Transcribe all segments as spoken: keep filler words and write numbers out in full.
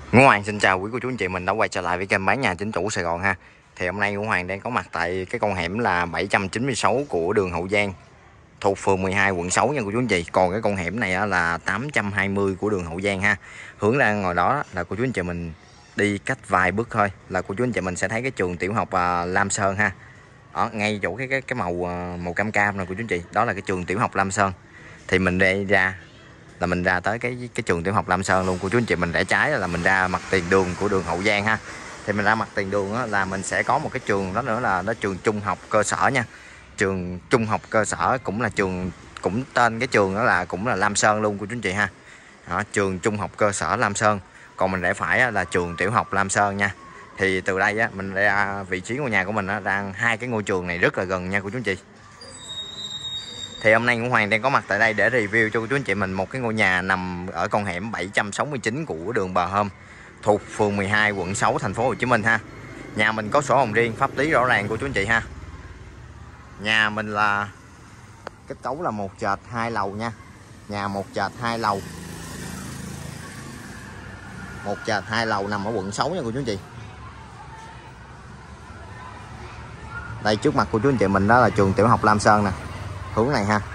Ngũ Hoàng xin chào quý cô chú anh chị, mình đã quay trở lại với kênh bán nhà chính chủ Sài Gòn ha. Thì hôm nay Ngũ Hoàng đang có mặt tại cái con hẻm là bảy trăm chín mươi sáu của đường Hậu Giang, thuộc phường mười hai quận sáu nha cô chú anh chị. Còn cái con hẻm này là tám trăm hai mươi của đường Hậu Giang ha. Hướng ra ngoài đó là cô chú anh chị mình đi cách vài bước thôi là cô chú anh chị mình sẽ thấy cái trường tiểu học Lam Sơn ha. Ở ngay chỗ cái cái cái màu màu cam cam này cô chú anh chị, đó là cái trường tiểu học Lam Sơn. Thì mình đi ra là mình ra tới cái cái trường tiểu học Lam Sơn luôn cô chú anh chị. Mình rẽ trái là mình ra mặt tiền đường của đường Hậu Giang ha. Thì mình ra mặt tiền đường đó là mình sẽ có một cái trường đó nữa là nó trường trung học cơ sở nha. Trường trung học cơ sở cũng là trường, cũng tên cái trường đó là cũng là Lam Sơn luôn cô chú anh chị ha. Đó, trường trung học cơ sở Lam Sơn. Còn mình rẽ phải là trường tiểu học Lam Sơn nha. Thì từ đây á, mình ra vị trí ngôi nhà của mình á, đang hai cái ngôi trường này rất là gần nha cô chú anh chị. Thì hôm nay Ngũ Hoàng đang có mặt tại đây để review cho cô chú anh chị mình một cái ngôi nhà nằm ở con hẻm bảy trăm sáu mươi chín của đường Bà Hôm, thuộc phường mười hai quận sáu thành phố Hồ Chí Minh ha. Nhà mình có sổ hồng riêng, pháp lý rõ ràng cô chú anh chị ha. Nhà mình là kết cấu là một trệt hai lầu nha. Nhà một trệt hai lầu. Một trệt hai lầu nằm ở quận sáu nha cô chú anh chị. Đây trước mặt cô chú anh chị mình đó là trường tiểu học Lam Sơn nè. Hướng này ha.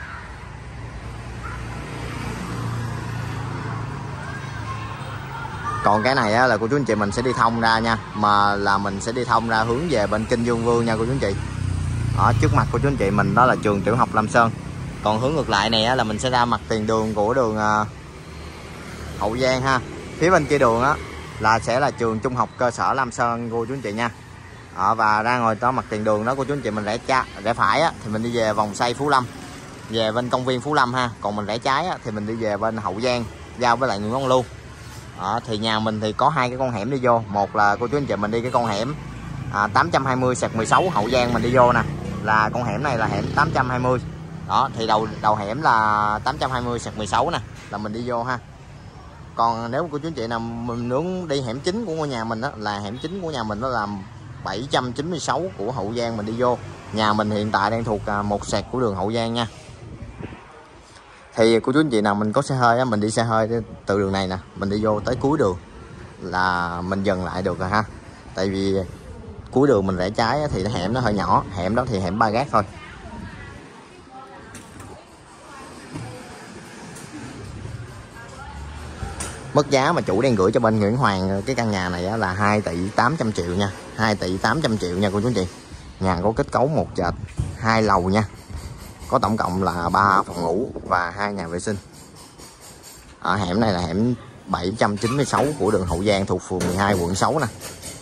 Còn cái này á, là cô chú anh chị mình sẽ đi thông ra nha. Mà là mình sẽ đi thông ra hướng về bên Kinh Dương Vương nha cô chú anh chị. Ở trước mặt cô chú anh chị mình đó là trường tiểu học Lam Sơn. Còn hướng ngược lại này á, là mình sẽ ra mặt tiền đường của đường uh, Hậu Giang ha. Phía bên kia đường á là sẽ là trường trung học cơ sở Lam Sơn cô chú anh chị nha. Ở và ra ngồi đó mặt tiền đường đó cô chú anh chị mình rẽ cha rẽ phải á, thì mình đi về vòng xoay Phú Lâm, về bên công viên Phú Lâm ha. Còn mình rẽ trái á, thì mình đi về bên Hậu Giang giao với lại Nguyễn Văn Lưu. Đó, thì nhà mình thì có hai cái con hẻm đi vô. Một là cô chú anh chị mình đi cái con hẻm à, tám trăm hai mươi mười sáu Hậu Giang mình đi vô nè, là con hẻm này là hẻm tám trăm hai mươi. Đó thì đầu đầu hẻm là tám trăm hai mươi mười sáu nè, là mình đi vô ha. Còn nếu cô chú anh chị nào mình muốn đi hẻm chính của ngôi nhà mình đó, là hẻm chính của nhà mình đó là bảy trăm chín mươi sáu của Hậu Giang mình đi vô. Nhà mình hiện tại đang thuộc một sẹt của đường Hậu Giang nha. Thì cô chú anh chị nào mình có xe hơi á, mình đi xe hơi từ đường này nè, mình đi vô tới cuối đường là mình dừng lại được rồi ha. Tại vì cuối đường mình rẽ trái á, thì hẻm nó hơi nhỏ, hẻm đó thì hẻm Ba Gác thôi. Mức giá mà chủ đang gửi cho bên Nguyễn Hoàng cái căn nhà này á, là hai tỷ tám trăm triệu nha. hai tỷ tám trăm triệu nha cô chú anh chị. Nhà có kết cấu một trệt hai lầu nha. Có tổng cộng là ba phòng ngủ và hai nhà vệ sinh. Ở hẻm này là hẻm bảy trăm chín mươi sáu của đường Hậu Giang, thuộc phường mười hai quận sáu nè.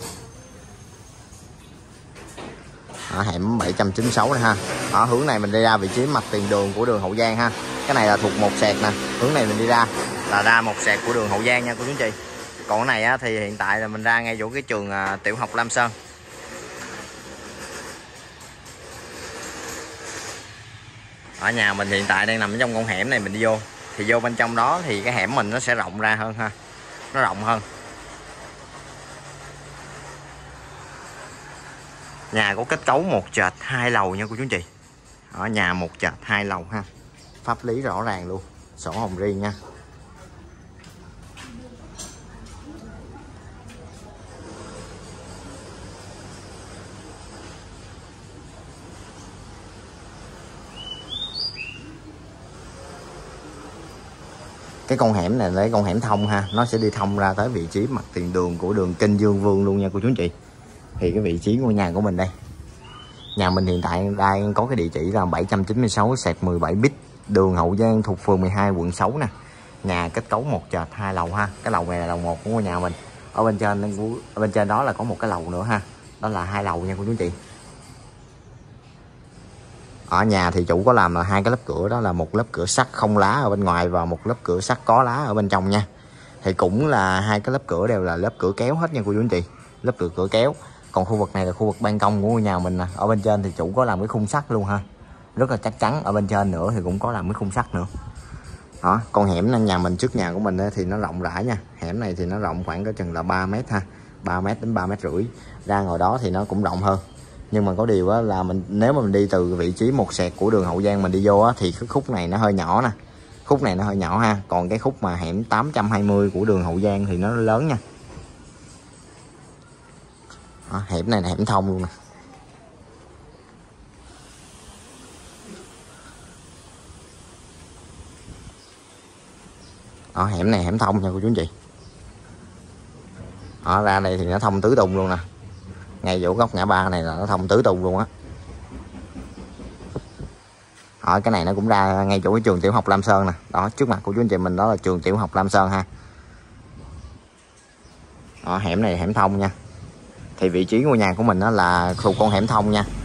Ở hẻm bảy trăm chín mươi sáu này ha. Ở hướng này mình đi ra vị trí mặt tiền đường của đường Hậu Giang ha. Cái này là thuộc một sẹt nè. Hướng này mình đi ra là ra một sẹt của đường Hậu Giang nha cô chú anh chị. Còn cái này á, thì hiện tại là mình ra ngay chỗ cái trường à, tiểu học Lam Sơn. Ở nhà mình hiện tại đang nằm trong con hẻm này, mình đi vô thì vô bên trong đó thì cái hẻm mình nó sẽ rộng ra hơn ha, nó rộng hơn. Nhà có kết cấu một trệt hai lầu nha cô chú anh chị. Ở nhà một trệt hai lầu ha, pháp lý rõ ràng luôn, sổ hồng riêng nha. Cái con hẻm này là con hẻm thông ha, nó sẽ đi thông ra tới vị trí mặt tiền đường của đường Kinh Dương Vương luôn nha cô chú anh chị. Thì cái vị trí ngôi nhà của mình đây, nhà mình hiện tại đang có cái địa chỉ là bảy trăm chín mươi sáu mười bảy Bích, đường Hậu Giang, thuộc phường mười hai quận sáu nè. Nhà kết cấu một trệt hai lầu ha. Cái lầu này là lầu một của ngôi nhà mình. Ở bên trên ở bên trên đó là có một cái lầu nữa ha, đó là hai lầu nha cô chú anh chị. Ở nhà thì chủ có làm là hai cái lớp cửa, đó là một lớp cửa sắt không lá ở bên ngoài và một lớp cửa sắt có lá ở bên trong nha. Thì cũng là hai cái lớp cửa đều là lớp cửa kéo hết nha cô chú anh chị, lớp cửa cửa kéo. Còn khu vực này là khu vực ban công của ngôi nhà mình nè. Ở bên trên thì chủ có làm cái khung sắt luôn ha, rất là chắc chắn. Ở bên trên nữa thì cũng có làm cái khung sắt nữa. Đó, con hẻm nên nhà mình trước nhà của mình thì nó rộng rãi nha. Hẻm này thì nó rộng khoảng có chừng là ba mét ha, ba mét đến ba mét rưỡi. Ra ngồi đó thì nó cũng rộng hơn. Nhưng mà có điều á, là mình nếu mà mình đi từ vị trí một sẹt của đường Hậu Giang mình đi vô á, thì cái khúc này nó hơi nhỏ nè. Khúc này nó hơi nhỏ ha. Còn cái khúc mà hẻm tám trăm hai mươi của đường Hậu Giang thì nó lớn nha. Đó, hẻm này là hẻm thông luôn nè. Đó, hẻm này hẻm thông nha cô chú anh chị. Đó, ra đây thì nó thông tứ tung luôn nè. Ngay chỗ góc ngã ba này là nó thông tứ tung luôn á. Đó, cái này nó cũng ra ngay chỗ cái trường tiểu học Lam Sơn nè. Đó, trước mặt của chú anh chị mình đó là trường tiểu học Lam Sơn ha. Đó, hẻm này hẻm thông nha. Thì vị trí ngôi nhà của mình đó là thuộc con hẻm thông nha.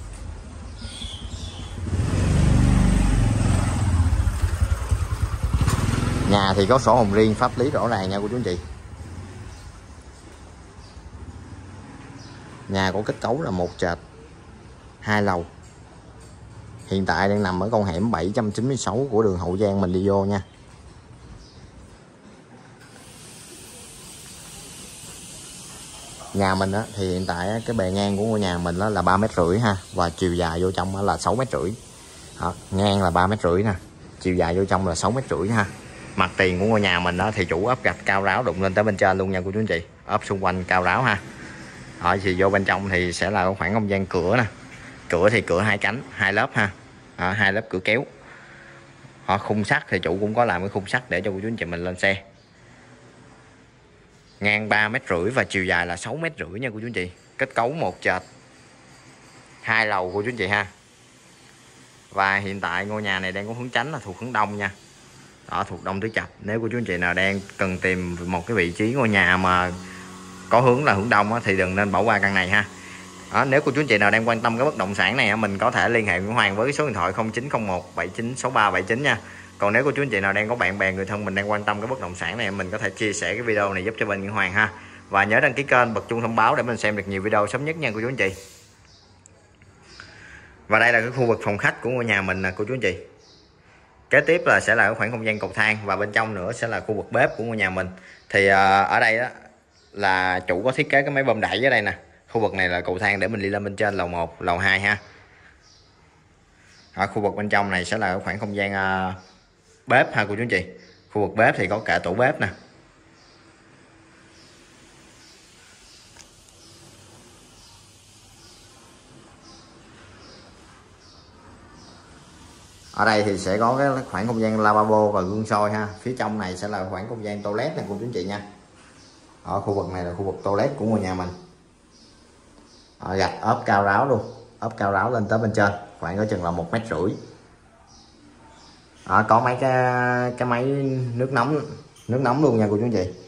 Nhà thì có sổ hồng riêng, pháp lý rõ ràng nha cô chú anh chị. Nhà có kết cấu là một trệt hai lầu. Hiện tại đang nằm ở con hẻm bảy trăm chín mươi sáu của đường Hậu Giang mình đi vô nha. Nhà mình á, thì hiện tại á, cái bề ngang của ngôi nhà mình đó là ba mét rưỡi ha, và chiều dài vô trong là sáu mét rưỡi. Đó, ngang là ba mét rưỡi nè, chiều dài vô trong là sáu mét rưỡi ha. Mặt tiền của ngôi nhà mình đó thì chủ ốp gạch cao ráo đụng lên tới bên trên luôn nha cô chú anh chị, ốp xung quanh cao ráo ha. Đó, thì vô bên trong thì sẽ là khoảng không gian cửa nè. Cửa thì cửa hai cánh, hai lớp ha. Đó, hai lớp cửa kéo. Họ khung sắt thì chủ cũng có làm cái khung sắt để cho cô chú anh chị mình lên xe. Ngang ba mét rưỡi và chiều dài là sáu mét rưỡi nha cô chú anh chị. Kết cấu một trệt hai lầu cô chú anh chị ha. Và hiện tại ngôi nhà này đang có hướng chánh là thuộc hướng đông nha. Đó, thuộc đông tứ trạch. Nếu cô chú anh chị nào đang cần tìm một cái vị trí ngôi nhà mà có hướng là hướng đông á, thì đừng nên bỏ qua căn này ha. Đó, nếu cô chú anh chị nào đang quan tâm cái bất động sản này, mình có thể liên hệ với Hoàng với số điện thoại không chín không một bảy chín sáu ba bảy chín nha. Còn nếu cô chú anh chị nào đang có bạn bè người thân mình đang quan tâm cái bất động sản này, mình có thể chia sẻ cái video này giúp cho bên Nguyễn Hoàng ha. Và nhớ đăng ký kênh, bật chuông thông báo để mình xem được nhiều video sớm nhất nha cô chú anh chị. Và đây là cái khu vực phòng khách của ngôi nhà mình nè cô chú anh chị. Kế tiếp là sẽ là cái khoảng không gian cầu thang, và bên trong nữa sẽ là khu vực bếp của ngôi nhà mình. Thì uh, ở đây đó là chủ có thiết kế cái máy bơm đẩy ở đây nè. Khu vực này là cầu thang để mình đi lên bên trên lầu một, lầu hai ha. Ở khu vực bên trong này sẽ là khoảng không gian uh, bếp ha cô chú anh chị. Khu vực bếp thì có cả tủ bếp nè. Ở đây thì sẽ có cái khoảng không gian lavabo và gương soi ha. Phía trong này sẽ là khoảng không gian toilet này cô chú anh chị nha. Ở khu vực này là khu vực toilet của ngôi nhà mình. Ở gạch ốp cao ráo luôn, ốp cao ráo lên tới bên trên, khoảng có chừng là một mét rưỡi. Đó, có mấy cái cái máy nước nóng nước nóng luôn nha cô chú anh chị.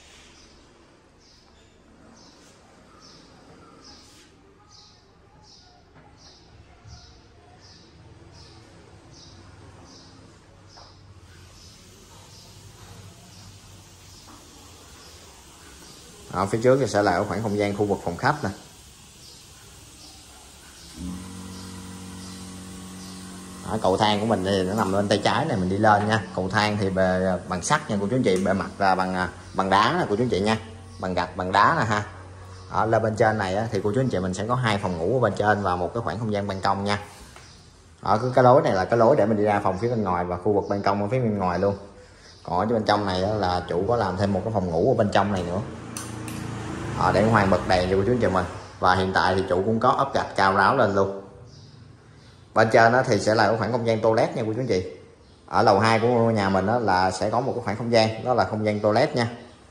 Ở phía trước thì sẽ là ở khoảng không gian khu vực phòng khách nè. Ở cầu thang của mình thì nó nằm bên tay trái này, mình đi lên nha. Cầu thang thì bề bằng sắt nha cô chú anh chị, bề mặt là bằng bằng đá nè cô chú anh chị nha, bằng gạch bằng đá nè ha. Ở lên bên trên này á, thì cô chú anh chị mình sẽ có hai phòng ngủ ở bên trên và một cái khoảng không gian ban công nha. Ở cái lối này là cái lối để mình đi ra phòng phía bên ngoài và khu vực ban công ở phía bên ngoài luôn. Còn ở bên trong này á, là chủ có làm thêm một cái phòng ngủ ở bên trong này nữa. Ở để Hoàng bật đèn cho cô chú anh chị mình. Và hiện tại thì chủ cũng có ốp gạch cao ráo lên luôn. Bên trên đó thì sẽ là khoảng không gian toilet nha cô chú anh chị. Ở lầu hai của ngôi nhà mình đó là sẽ có một cái khoảng không gian, đó là không gian toilet nha.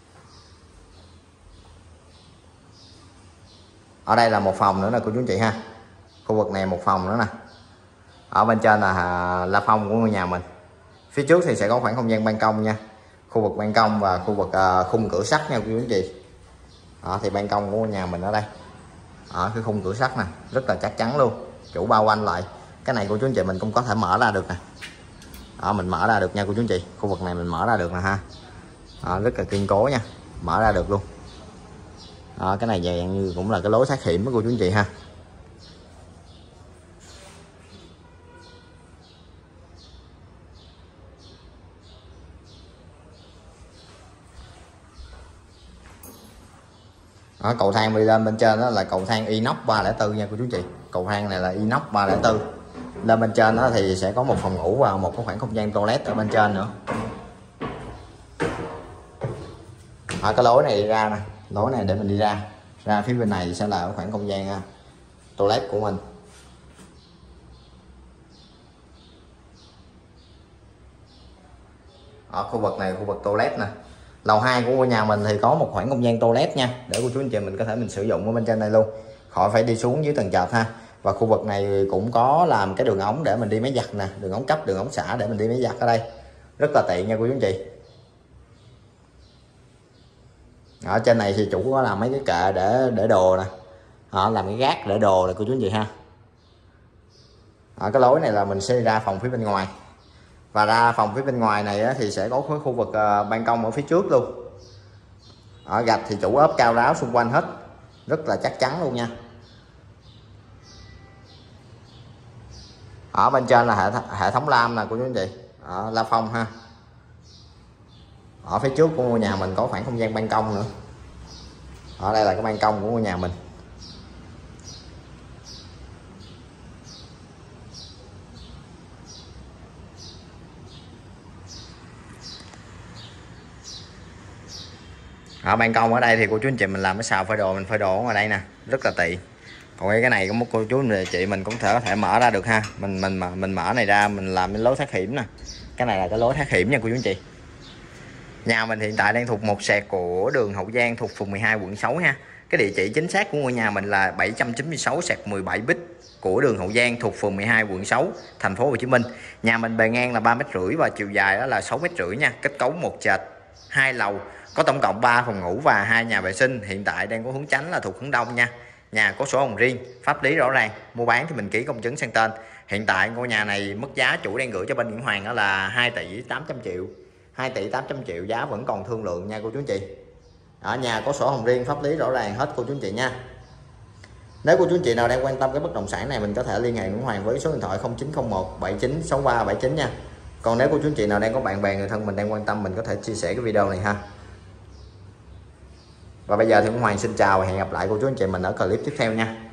Ở đây là một phòng nữa nè cô chú anh chị ha. Khu vực này một phòng nữa nè. Ở bên trên là la phong của ngôi nhà mình. Phía trước thì sẽ có khoảng không gian ban công nha. Khu vực ban công và khu vực uh, khung cửa sắt nha cô chú anh chị. Đó, thì ban công của ngôi nhà mình ở đây. Ở cái khung cửa sắt nè, rất là chắc chắn luôn. Chủ bao quanh lại. Cái này cô chú anh chị mình cũng có thể mở ra được nè. Đó, mình mở ra được nha cô chú anh chị. Khu vực này mình mở ra được nè ha. Đó, rất là kiên cố nha, mở ra được luôn. Đó, cái này dạng như cũng là cái lối thoát hiểm của cô chú anh chị ha. Đó, cầu thang đi lên bên trên đó là cầu thang inox ba không bốn nha cô chú anh chị. Cầu thang này là inox ba không bốn. Lên bên trên đó thì sẽ có một phòng ngủ và một cái khoảng không gian toilet ở bên trên nữa. Ở cái lối này đi ra nè, lối này để mình đi ra. Ra phía bên này sẽ là khoảng không gian toilet của mình. Ở khu vực này khu vực toilet nè. Lầu hai của nhà mình thì có một khoảng không gian toilet nha, để cô chú anh chị mình có thể mình sử dụng ở bên trên này luôn, khỏi phải đi xuống dưới tầng trệt ha. Và khu vực này cũng có làm cái đường ống để mình đi máy giặt nè, đường ống cấp, đường ống xả để mình đi máy giặt ở đây, rất là tiện nha cô chú anh chị. Ở trên này thì chủ có làm mấy cái kệ để để đồ nè, họ làm cái gác để đồ này cô chú anh chị ha. Ở cái lối này là mình sẽ ra phòng phía bên ngoài, và ra phòng phía bên ngoài này thì sẽ có khu vực ban công ở phía trước luôn. Ở gạch thì chủ ốp cao ráo xung quanh hết, rất là chắc chắn luôn nha. Ở bên trên là hệ, th hệ thống lam nè cô chú anh chị, ở la phong ha. Ở phía trước của ngôi nhà mình có khoảng không gian ban công nữa. Ở đây là cái ban công của ngôi nhà mình. Ở ban công ở đây thì cô chú anh chị mình làm cái xào phơi đồ, mình phơi đồ ở ngoài đây nè, rất là tiện. Còn cái này có một cô chú anh chị mình cũng thể có thể mở ra được ha. Mình mình mà mình mở này ra mình làm cái lối thoát hiểm nè. Cái này là cái lối thoát hiểm nha cô chú anh chị. Nhà mình hiện tại đang thuộc một sẹt của đường Hậu Giang, thuộc phường mười hai quận sáu ha. Cái địa chỉ chính xác của ngôi nhà mình là bảy trăm chín mươi sáu sẹt mười bảy Bích của đường Hậu Giang, thuộc phường mười hai quận sáu, thành phố Hồ Chí Minh. Nhà mình bề ngang là ba mét rưỡi và chiều dài đó là sáu mét rưỡi nha. Kết cấu một trệt, hai lầu, có tổng cộng ba phòng ngủ và hai nhà vệ sinh. Hiện tại đang có hướng chánh là thuộc hướng đông nha. Nhà có sổ hồng riêng, pháp lý rõ ràng, mua bán thì mình ký công chứng sang tên. Hiện tại ngôi nhà này mức giá chủ đang gửi cho bên Nguyễn Hoàng đó là hai tỷ tám trăm triệu. hai tỷ tám trăm triệu, giá vẫn còn thương lượng nha cô chú anh chị. Ở nhà có sổ hồng riêng, pháp lý rõ ràng hết cô chú anh chị nha. Nếu cô chú anh chị nào đang quan tâm cái bất động sản này, mình có thể liên hệ Nguyễn Hoàng với số điện thoại không chín không một bảy chín sáu ba bảy chín nha. Còn nếu cô chú anh chị nào đang có bạn bè người thân mình đang quan tâm, mình có thể chia sẻ cái video này ha. Và bây giờ thì Nguyễn Hoàng xin chào và hẹn gặp lại cô chú anh chị mình ở clip tiếp theo nha.